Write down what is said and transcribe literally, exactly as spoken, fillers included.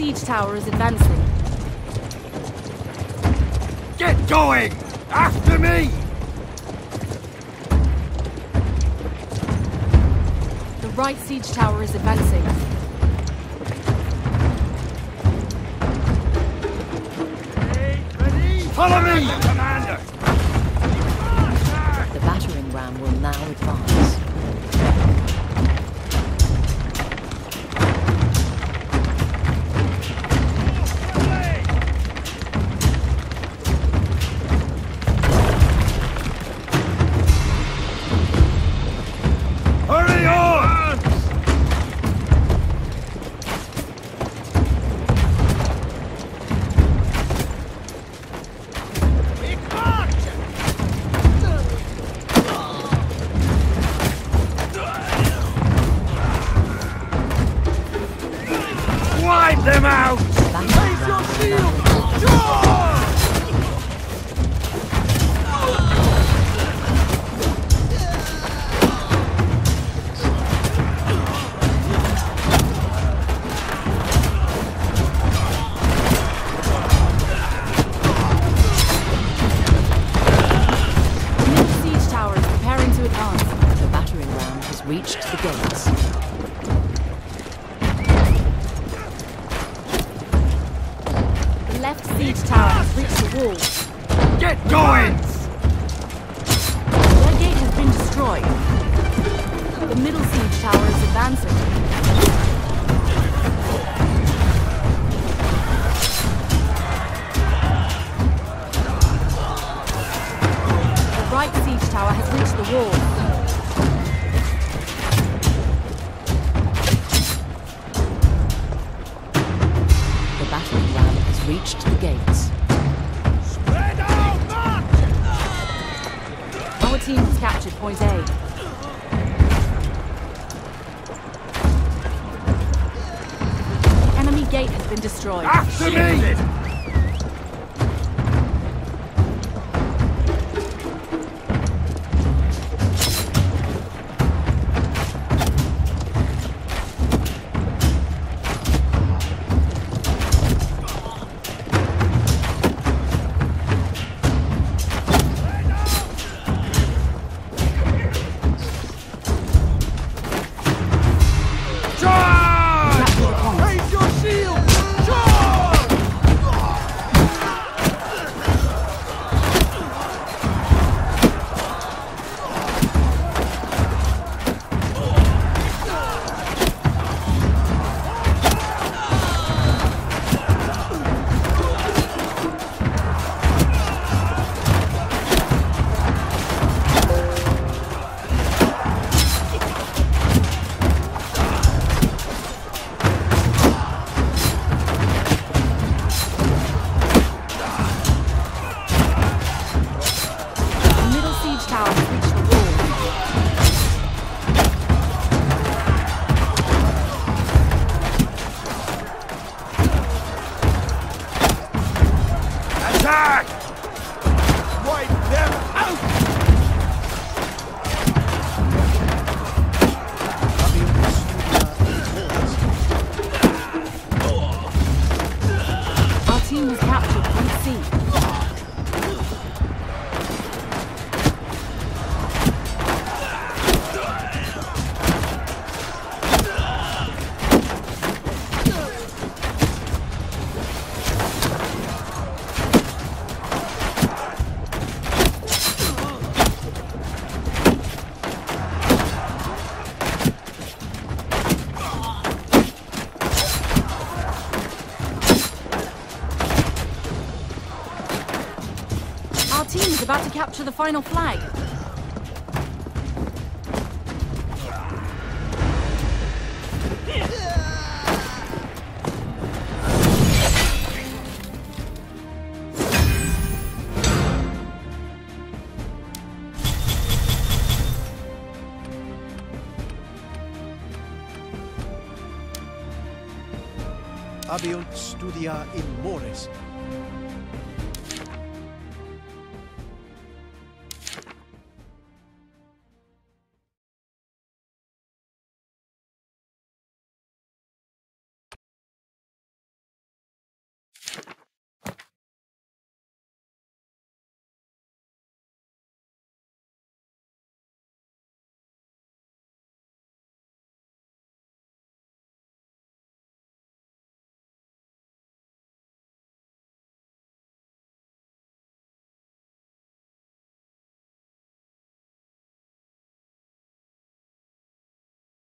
siege tower is advancing. Get going! After me! The right siege tower is advancing. Follow me, Commander! The battering ram will now advance. Hurry on! Wipe them out! Raise your shield! Charge! Reached the gates. The left siege tower has reached the wall. Get going! Their gate has been destroyed. The middle siege tower is advancing. The right siege tower has reached the wall. Reached the gates. Spread out, march! Our team has captured point A. Enemy gate has been destroyed. After me! About to capture the final flag. Abiunt studia in mores.